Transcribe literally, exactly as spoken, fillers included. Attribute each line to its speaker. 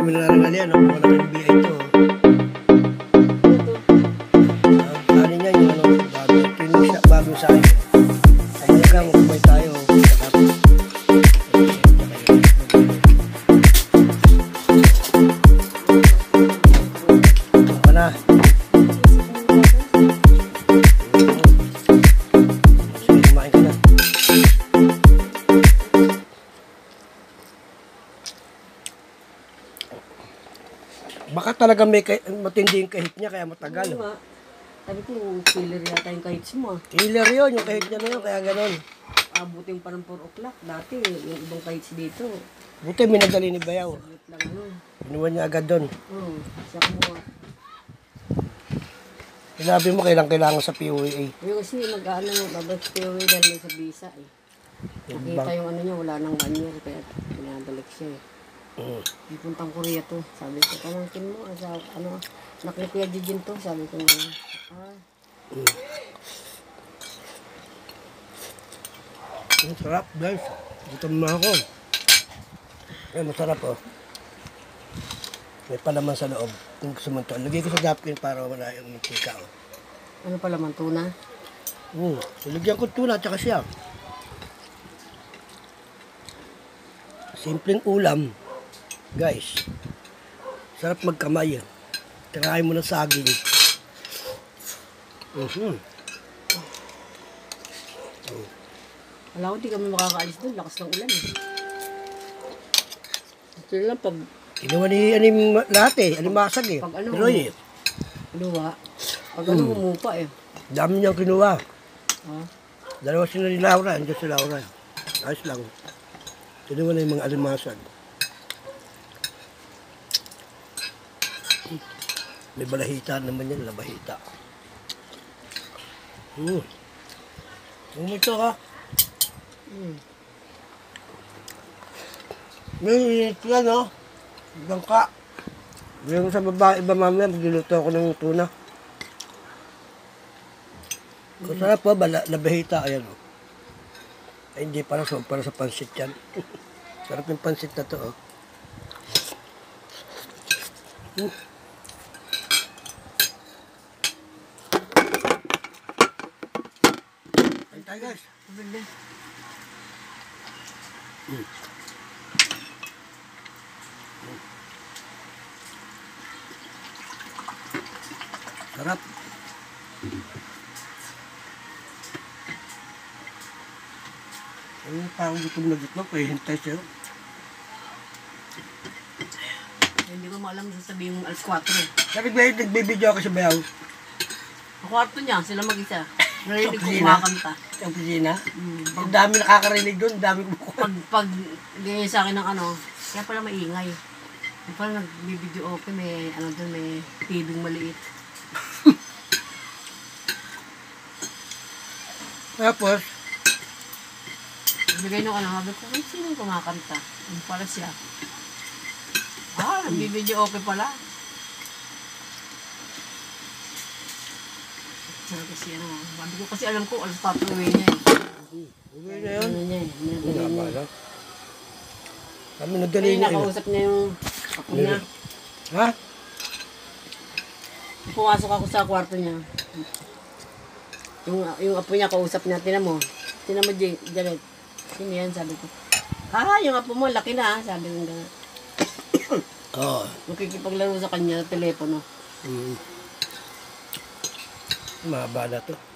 Speaker 1: kami nangangali, ano, kung ano yung B I ito. Ang ano niya, yung ano, bago, ito yung siya, bago sa akin. Kaya ka, magkabay tayo. Ito ka na. Sige, kumain ka na. Baka talaga may kay matindi yung kahit niya, kaya matagal.
Speaker 2: Oo nga. Sabi ko, killer yata yung kahit mo.
Speaker 1: Killer yun, yung kahit niya na yun, kaya ganon.
Speaker 2: Abutin pa ng four o'clock. Dati, yung ibang kahit dito.
Speaker 1: Buti minadali ni Bayaw.
Speaker 2: Saglit lang ano.
Speaker 1: Inuwan niya agad doon.
Speaker 2: Oo, siya mo.
Speaker 1: Sinabi mo kailang kailangan sa P O A.
Speaker 2: Yung kasi mag-ano, babalik sa P O A dahil may sa visa eh. Nakita yung ano niya, wala nang one year, kaya pinadalik siya eh.
Speaker 1: Mm.
Speaker 2: Puntang Korea to. Sabi ko, pamangkin mo, asa, ano, nakikuya Jijin to. Sabi ko nga, ah.
Speaker 1: Mm. Ang sarap guys. Gutom na ako. Ay, masarap oh. May palaman sa loob. Kung gusto mo ito. Lagay ko sa napkin para wala yung mantika oh.
Speaker 2: Ano pala man, tuna?
Speaker 1: Mm. Ilagyan ko tuna at saka siya. Simpleng ulam. Guys, sarap magkamay. Tirahin mo ng saging. Mm-hmm.
Speaker 2: Alam ko, di kami makakaalis doon. Lakas ng ulan eh. Ito lang pag...
Speaker 1: Kinuha ni anim lahat eh. Animasag eh.
Speaker 2: Pag ano,
Speaker 1: Piloy eh.
Speaker 2: luwa. Pag ano,
Speaker 1: Hmm.
Speaker 2: humupa eh.
Speaker 1: Dami niyang kinuha.
Speaker 2: Ha?
Speaker 1: Dalawa sila ni Laura. Andiyan si Laura. Ayos lang. Kinuha na yung mga alimasag. May balahita naman yan. Labahita. Hmm. Umito ka.
Speaker 2: Hmm.
Speaker 1: May yan no. Bangka. Bigyan ko sa babae iba mamaya. Magliluto ako ng tuna. Kung sarap po, bala, labahita. Ayan o. Ay, hindi para sa, para sa pansit yan. Sarap yung pansit na to oh. Hmm. Ay tayo guys.
Speaker 2: Pabili.
Speaker 1: Hmm. Sarap. Ay, parang gutom na gutom. Kaya hintay siya.
Speaker 2: Hindi ko maalam sasabihin mong alas kwatro.
Speaker 1: Sabi ba yung nagbibideo ako sa bayaw?
Speaker 2: Ang kwarto niya, sila mag-isa. Narinig ko
Speaker 1: Opisina?
Speaker 2: kumakanta.
Speaker 1: Sa opisina?
Speaker 2: Hmm.
Speaker 1: Ang dami nakakarinig doon. Ang dami kumukuha.
Speaker 2: Pag, pag ganyan sa akin ng ano, kaya pala maingay. Kaya pala nagbibideo okay, may ano doon, may T V maliit.
Speaker 1: Tapos,
Speaker 2: Bigay nung ano, sabi ko, ay, sino yung kumakanta? Ano pala siya? Ah, nagbibideo okay pala. Sabi kasi ano, sabi ko kasi alam ko, alas patro uwi niya eh.
Speaker 1: uwi na yun.
Speaker 2: Ano niya eh, minadali niya.
Speaker 1: Nabala. Kami nagdali
Speaker 2: Kaya
Speaker 1: na yun.
Speaker 2: nakausap niya yung ako niya.
Speaker 1: Ha?
Speaker 2: Pumasok ako sa kwarto niya. Yung, yung apo niya, kausap niya, tinan mo. Tinan mo, J- Janet. Sino yan? Sabi ko. Ah, yung apo mo, laki na ha. Sabi ko gano'n.
Speaker 1: Oo.
Speaker 2: Makikipaglaro sa kanya sa telepono.
Speaker 1: Mm. Mahaba na to.